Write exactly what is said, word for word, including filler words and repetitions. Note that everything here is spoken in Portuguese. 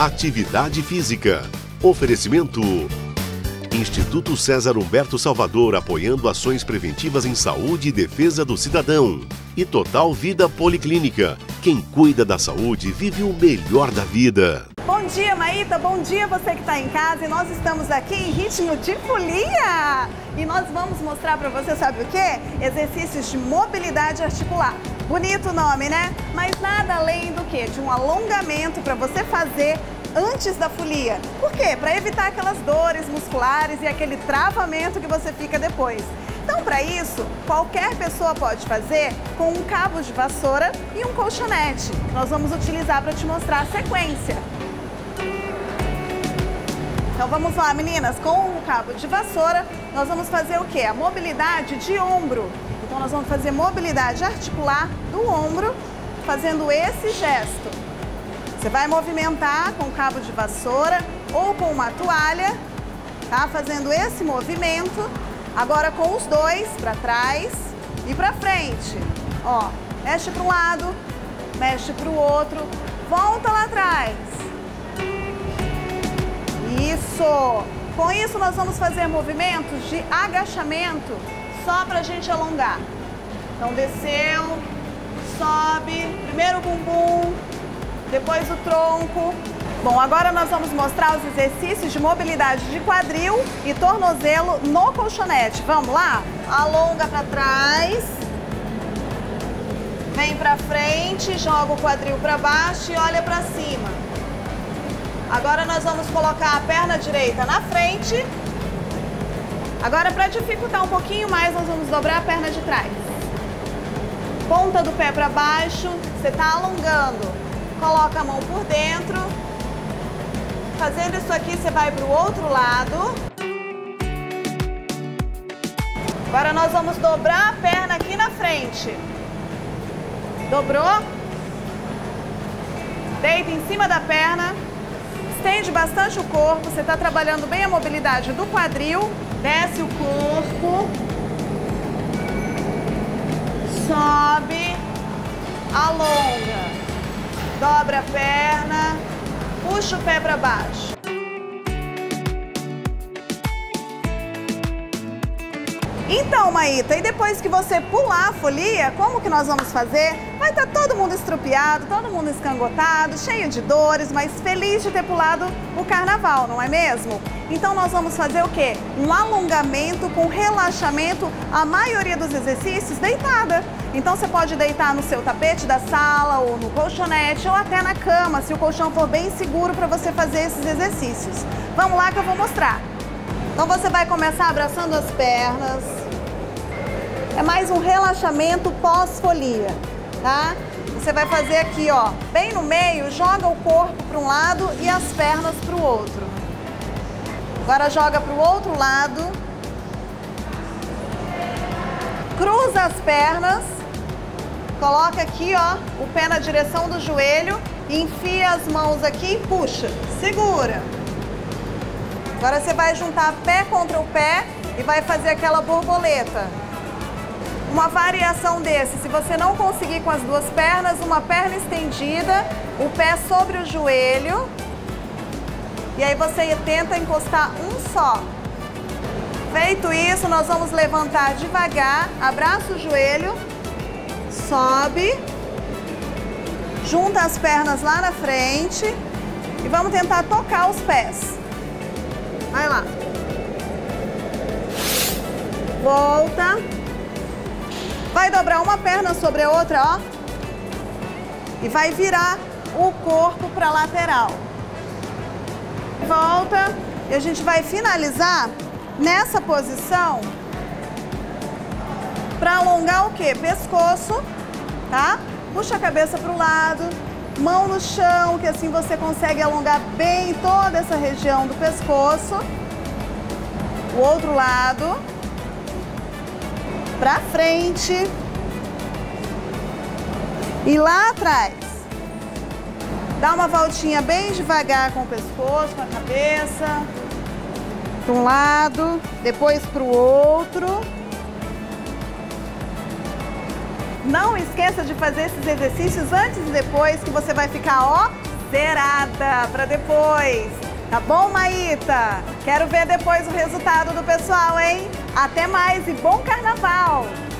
atividade física. Oferecimento: Instituto César Humberto Salvador, apoiando ações preventivas em saúde e defesa do cidadão. E Total Vida Policlínica. Quem cuida da saúde vive o melhor da vida. Bom dia, Maíta. Bom dia, você que está em casa. E nós estamos aqui em ritmo de folia. E nós vamos mostrar para você, sabe o quê? Exercícios de mobilidade articular. Bonito o nome, né? Mas nada além do que de um alongamento para você fazer antes da folia. Por quê? Para evitar aquelas dores musculares e aquele travamento que você fica depois. Então, para isso, qualquer pessoa pode fazer com um cabo de vassoura e um colchonete. Nós vamos utilizar para te mostrar a sequência. Então, vamos lá, meninas. Com o cabo de vassoura, nós vamos fazer o quê? A mobilidade de ombro. Então, nós vamos fazer mobilidade articular do ombro, fazendo esse gesto. Você vai movimentar com o cabo de vassoura ou com uma toalha, tá? Fazendo esse movimento. Agora com os dois, para trás e para frente. Ó, mexe para um lado, mexe para o outro, volta lá atrás. Isso! Com isso nós vamos fazer movimentos de agachamento só para a gente alongar. Então desceu, sobe, primeiro o bumbum, depois o tronco. Bom, agora nós vamos mostrar os exercícios de mobilidade de quadril e tornozelo no colchonete. Vamos lá? Alonga para trás, vem para frente, joga o quadril para baixo e olha para cima. Agora nós vamos colocar a perna direita na frente. Agora, para dificultar um pouquinho mais, nós vamos dobrar a perna de trás. Ponta do pé para baixo, você está alongando. Coloca a mão por dentro. Fazendo isso aqui, você vai para o outro lado. Agora nós vamos dobrar a perna aqui na frente. Dobrou? Deita em cima da perna. Estende bastante o corpo. Você está trabalhando bem a mobilidade do quadril. Desce o corpo. Sobe. Alonga. Dobra a perna. Puxa o pé para baixo. Então, Maíta, e depois que você pular a folia, como que nós vamos fazer? Vai estar todo mundo estrupiado, todo mundo escangotado, cheio de dores, mas feliz de ter pulado o carnaval, não é mesmo? Então nós vamos fazer o quê? Um alongamento com relaxamento, a maioria dos exercícios deitada. Então você pode deitar no seu tapete da sala ou no colchonete ou até na cama, se o colchão for bem seguro para você fazer esses exercícios. Vamos lá que eu vou mostrar. Então você vai começar abraçando as pernas. É mais um relaxamento pós-folia, tá? Você vai fazer aqui, ó, bem no meio, joga o corpo para um lado e as pernas para o outro. Agora joga para o outro lado. Cruza as pernas. Coloca aqui, ó, o pé na direção do joelho, enfia as mãos aqui e puxa. Segura. Agora você vai juntar pé contra o pé e vai fazer aquela borboleta. Uma variação desse, se você não conseguir com as duas pernas, uma perna estendida, o pé sobre o joelho. E aí você tenta encostar um só. Feito isso, nós vamos levantar devagar, abraça o joelho, sobe, junta as pernas lá na frente e vamos tentar tocar os pés. Vai lá. Volta. Vai dobrar uma perna sobre a outra, ó. E vai virar o corpo para a lateral. Volta. E a gente vai finalizar nessa posição para alongar o quê? Pescoço, tá? Puxa a cabeça para o lado, mão no chão, que assim você consegue alongar bem toda essa região do pescoço. O outro lado, para frente e lá atrás. Dá uma voltinha bem devagar com o pescoço, com a cabeça. Para um lado, depois para o outro. Não esqueça de fazer esses exercícios antes e depois, que você vai ficar, ó, zerada para depois. Tá bom, Maíta? Quero ver depois o resultado do pessoal, hein? Até mais e bom carnaval!